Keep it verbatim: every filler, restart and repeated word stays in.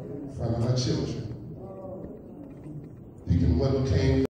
in front of her children. Deacon Wendell came